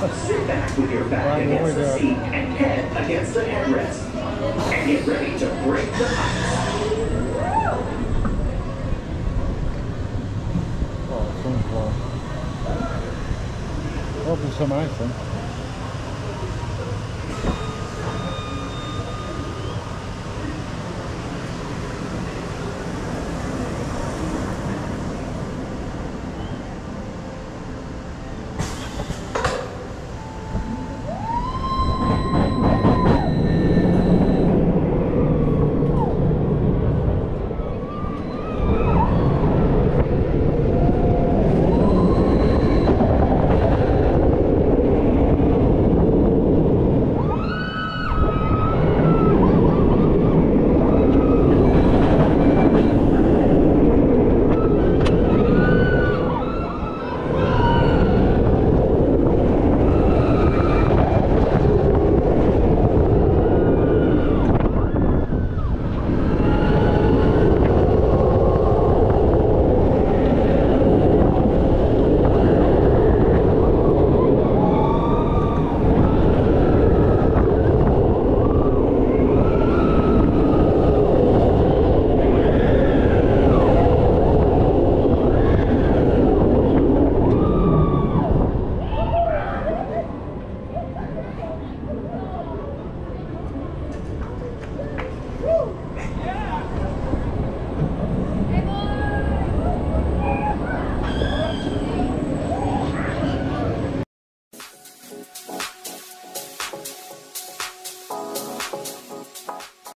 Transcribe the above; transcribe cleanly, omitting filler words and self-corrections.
Sit back with your back against the seat and head against the headrest. And get ready to break the ice. Oh, some fun. Hope there's some ice then.